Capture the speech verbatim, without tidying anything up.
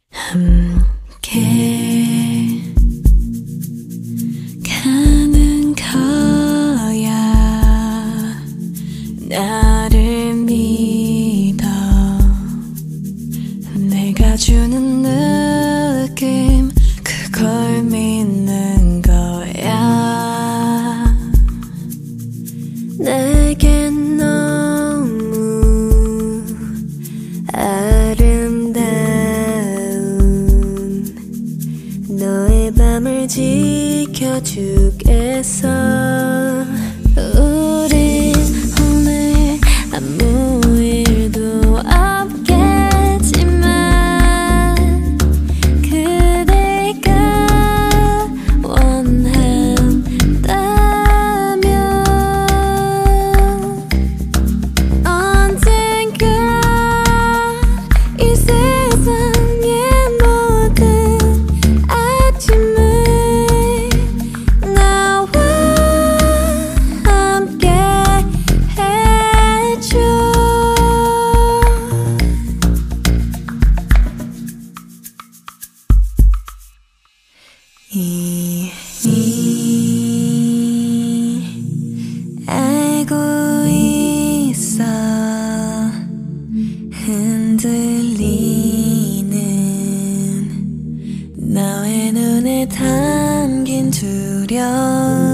함께 가는 거야. 나를 믿어. 내가 주는 느낌 그걸 믿는 거야. 내겐 너무 아름다운 너의 밤을 지켜주겠어. 우린 오늘 아무 일도 없겠지만 그대가 원한다면 언젠가 이 세상의 모든 아침을 나와 함께 해줘. 이미 알고 있어. 흔들리는 너의 눈에 담긴 두려움.